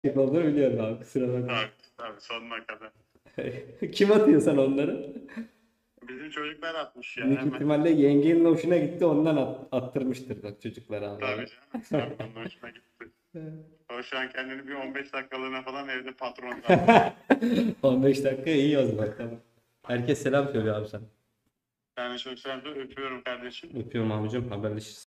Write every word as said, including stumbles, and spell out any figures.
Kim olduğunu biliyorum abi, kusura bakma. Tabii tabii sonuna kadar. Kim atıyor sana onları? Bizim çocuklar atmış ya Büyük hemen. ihtimalle yengenin hoşuna gitti, ondan at- attırmıştır bak çocuklara Tabii onları. canım. Tabii onun hoşuna gitti. O şu an kendini bir on beş dakikalığına falan evde patron zannediyor. on beş dakika iyi o zaman, tamam. Herkes selam söylüyor abi sen. Yani çok selam öpüyorum kardeşim. Öpüyorum abicim, haberleşiriz.